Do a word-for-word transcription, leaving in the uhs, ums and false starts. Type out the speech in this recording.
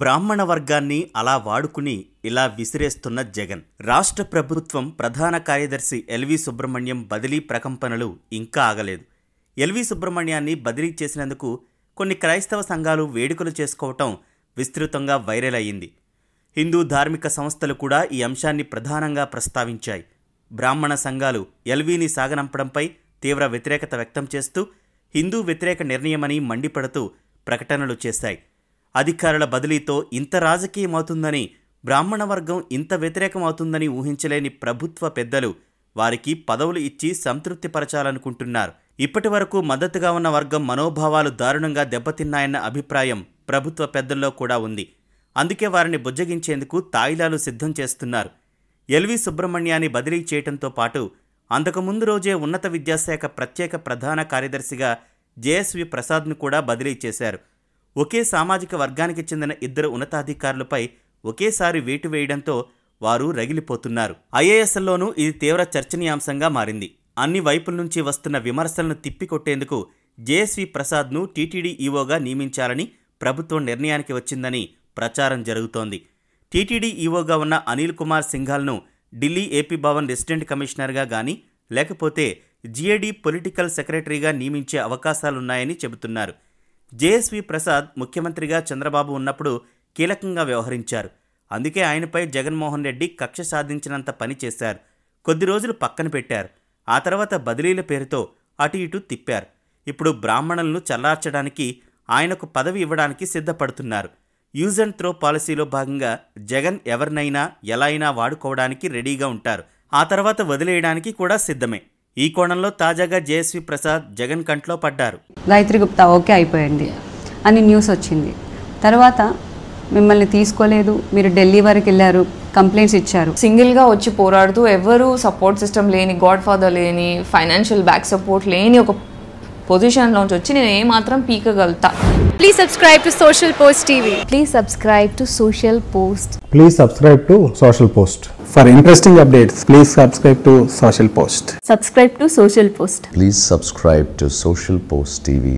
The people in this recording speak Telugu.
బ్రాహ్మణ వర్గాన్ని అలా వాడుకుని ఇలా విసిరేస్తున్న జగన్. రాష్ట్ర ప్రభుత్వం ప్రధాన కార్యదర్శి ఎల్వి సుబ్రహ్మణ్యం బదిలీ ప్రకంపనలు ఇంకా ఆగలేదు. ఎల్వి సుబ్రహ్మణ్యాన్ని బదిలీ చేసినందుకు కొన్ని క్రైస్తవ సంఘాలు వేడుకలు చేసుకోవటం విస్తృతంగా వైరల్ అయ్యింది. హిందూ ధార్మిక సంస్థలు కూడా ఈ అంశాన్ని ప్రధానంగా ప్రస్తావించాయి. బ్రాహ్మణ సంఘాలు ఎల్వీని సాగనంపడంపై తీవ్ర వ్యతిరేకత వ్యక్తం చేస్తూ హిందూ వ్యతిరేక నిర్ణయమని మండిపడుతూ ప్రకటనలు చేశాయి. అధికారుల బదిలీతో ఇంత రాజకీయమవుతుందని, బ్రాహ్మణ వర్గం ఇంత వ్యతిరేకమవుతుందని ఊహించలేని ప్రభుత్వ పెద్దలు వారికి పదవులు ఇచ్చి సంతృప్తిపరచాలనుకుంటున్నారు. ఇప్పటి వరకు మద్దతుగా ఉన్న వర్గం మనోభావాలు దారుణంగా దెబ్బతిన్నాయన్న అభిప్రాయం ప్రభుత్వ పెద్దల్లో కూడా ఉంది. అందుకే వారిని బుజ్జగించేందుకు తాయిలాలు సిద్ధం చేస్తున్నారు. ఎల్వి సుబ్రహ్మణ్యాన్ని బదిలీ చేయడంతో పాటు అంతకుముందు రోజే ఉన్నత విద్యాశాఖ ప్రత్యేక ప్రధాన కార్యదర్శిగా జేఎస్వి ప్రసాద్ను కూడా బదిలీ చేశారు. ఒకే సామాజిక వర్గానికి చెందిన ఇద్దరు ఉన్నతాధికారులపై ఒకేసారి వేటు వేయడంతో వారు రగిలిపోతున్నారు. ఐఏఎస్లోనూ ఇది తీవ్ర చర్చనీయాంశంగా మారింది. అన్ని వైపుల నుంచి వస్తున్న విమర్శలను తిప్పికొట్టేందుకు జేఎస్వి ప్రసాద్ను టీటీడీ ఈవోగా నియమించాలని ప్రభుత్వం నిర్ణయానికి వచ్చిందని ప్రచారం జరుగుతోంది. టీటీడీ ఈవోగా ఉన్న అనిల్ కుమార్ సింఘాల్ను ఢిల్లీ ఏపీ భవన్ రెసిడెంట్ కమిషనర్గా గానీ లేకపోతే జిఏడి పొలిటికల్ సెక్రటరీగా నియమించే అవకాశాలున్నాయని చెబుతున్నారు. జేఎస్వి ప్రసాద్ ముఖ్యమంత్రిగా చంద్రబాబు ఉన్నప్పుడు కీలకంగా వ్యవహరించారు. అందుకే ఆయనపై జగన్మోహన్ రెడ్డి కక్ష సాధించినంత పని చేశారు. కొద్ది రోజులు పక్కన పెట్టారు. ఆ తర్వాత బదిలీల పేరుతో అటు ఇటు తిప్పారు. ఇప్పుడు బ్రాహ్మణులను చల్లార్చడానికి ఆయనకు పదవి ఇవ్వడానికి సిద్ధపడుతున్నారు. యూజ్ అండ్ త్రో పాలసీలో భాగంగా జగన్ ఎవరినైనా ఎలా అయినా వాడుకోవడానికి రెడీగా ఉంటారు. ఆ తర్వాత వదిలేయడానికి కూడా సిద్ధమే. ఈ కోణంలో తాజాగా జేఎస్వి ప్రసాద్ జగన్ కంట్లో పడ్డారు. గాయత్రి గుప్తా ఓకే అయిపోయింది అని న్యూస్ వచ్చింది. తర్వాత మిమ్మల్ని తీసుకోలేదు, మీరు ఢిల్లీ వరకు వెళ్ళారు, కంప్లైంట్స్ ఇచ్చారు. సింగిల్గా వచ్చి పోరాడుతూ ఎవరు సపోర్ట్ సిస్టమ్ లేని, గాడ్ ఫాదర్ లేని, ఫైనాన్షియల్ బ్యాక్ సపోర్ట్ లేని ఒక పొజిషన్లోంచి వచ్చి నేను ఏమాత్రం పీకగలుగుతా. Please subscribe to Socialpost T V. Please subscribe to Socialpost. Please subscribe to Socialpost. For interesting updates, please subscribe to Socialpost. Subscribe to Socialpost. Please subscribe to Socialpost T V.